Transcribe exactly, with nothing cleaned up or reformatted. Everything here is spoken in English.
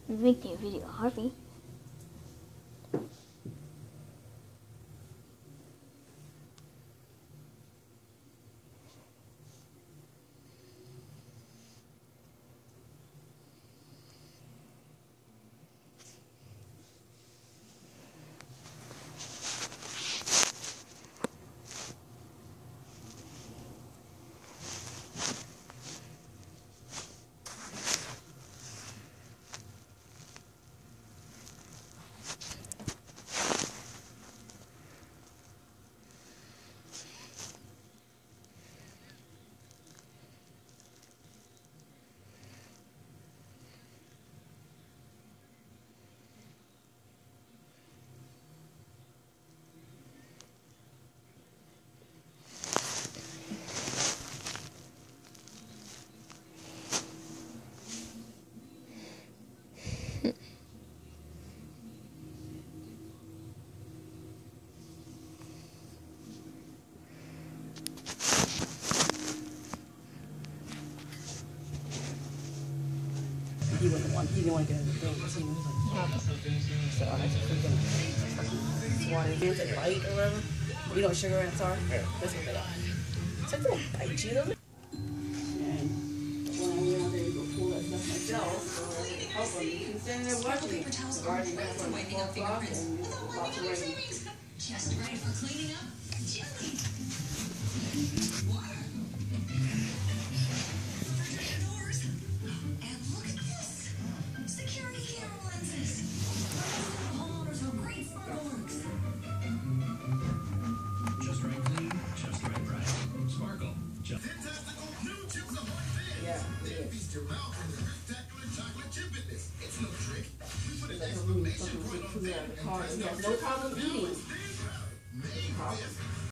Making a video, Harvey. He wasn't one. He didn't want to get in the thing because he was like, yeah. So I just put them water hands like light or whatever. You know what sugar ants are? Yeah. That's what they are. It's like they don't bite you though. And when I went out there to go pull that stuff myself, help them. You can stand there watching it. The garden has like four o'clock and lots of rain. Just ready for cleaning up. Jelly. Water. Yeah, feast your mouth on the spectacular chocolate chip. It's no trick. We put it like something, something, something out of the car. He has no problem eating.